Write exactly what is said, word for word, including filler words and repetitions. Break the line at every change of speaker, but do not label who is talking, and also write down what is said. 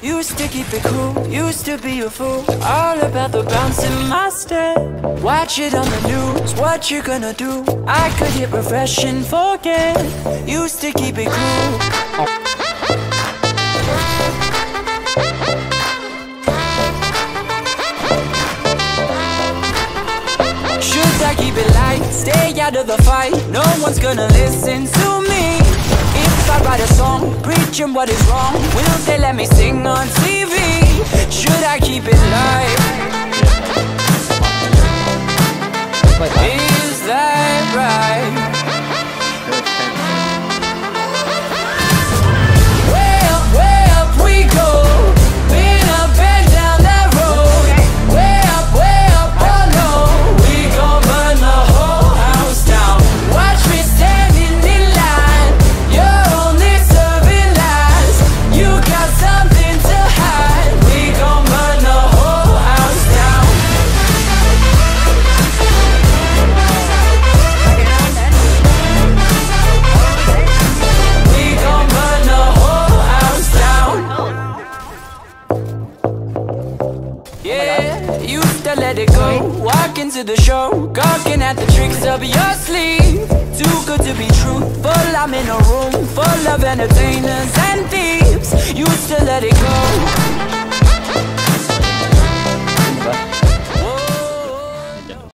Used to keep it cool, used to be a fool. All about the bounce in my step. Watch it on the news, what you gonna do? I could hit refresh and forget. Used to keep it cool. Should I keep it light, stay out of the fight? No one's gonna listen to me. If I write a song, preaching what is wrong, will they let me sing on T V? Should I keep it light? Is that right? Way up, way up we go. Been up and down that road. Way up, way up, oh no. We gon' burn the whole house down. Watch me standing in line. You're only serving lies. You got something to hide. We gon' burn the whole house down. We gon' burn the whole house down. Yeah, used to let it go. Walk into the show, gawking at the tricks up your sleeve. Too good to be true, full I'm in a room full of entertainers and thieves. Used to let it go.